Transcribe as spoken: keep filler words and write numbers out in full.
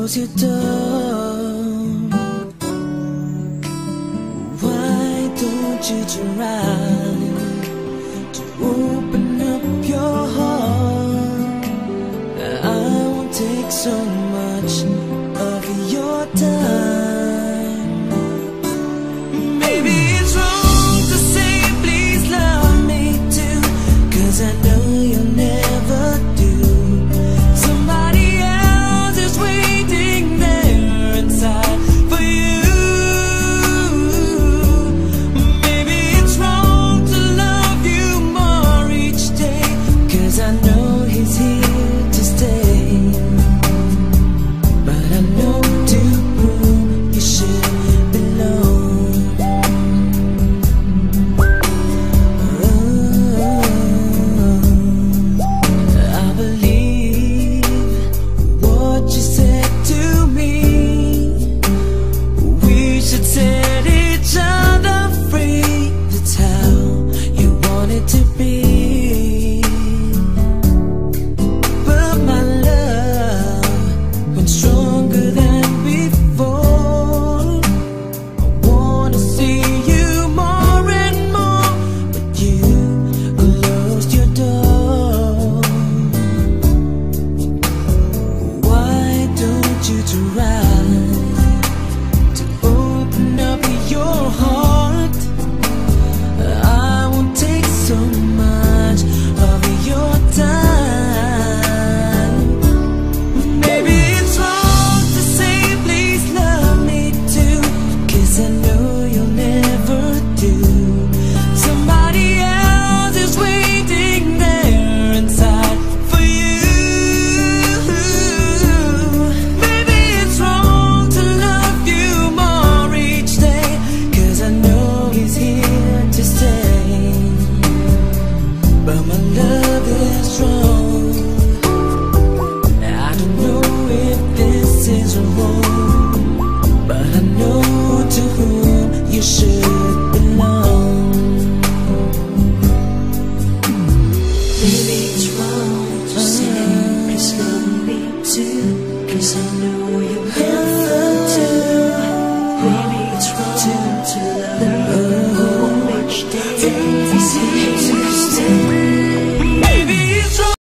close your door? Why don't you try to open up your heart? I won't take so much of your time. Maybe it's wrong to say please love me too, 'cause I know you'll never do. Somebody else is waiting there inside for you. Maybe it's wrong to love you more each day, 'cause I know he's here to stay. But I know to whom you should belong. Oh, I believe what you said to me. We should set each other free. That's how you want it to be. But my love went stronger than before. I wanna see you more and more, but you closed your door. Why don't you try to open up your heart? I won't take so much of your time. Maybe it's wrong to say please love me too, 'cause I know you'll never do. Somebody else is waiting there inside for you. Maybe it's wrong to love you more each day, 'cause I know he's here to stay. But my love is strong. I don't know if this is wrong, but I know to whom you should belong. Maybe it's wrong to say please love me too, 'cause I know you never do. Maybe it's wrong to love you each day.